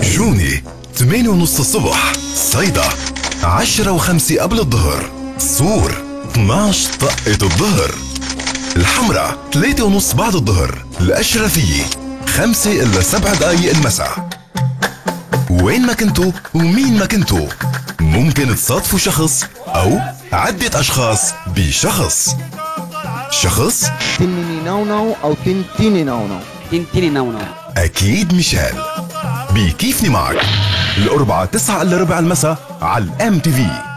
جوني 8:30 الصبح. صيدا 10:05 قبل الظهر. صور 12 طقة الظهر. الحمراء 3:30 بعد الظهر. الأشرفية 5 إلا 7 دقايق المساء. وين ما كنتوا ومين ما كنتوا ممكن تصادفوا شخص أو عدة أشخاص بشخص. شخص تنيني نونو أو تنتيني نونو. تنتيني نونو. أكيد ميشيل. بكيفني معك الأربعاء 9 إلا ربع المساء على الام تي في.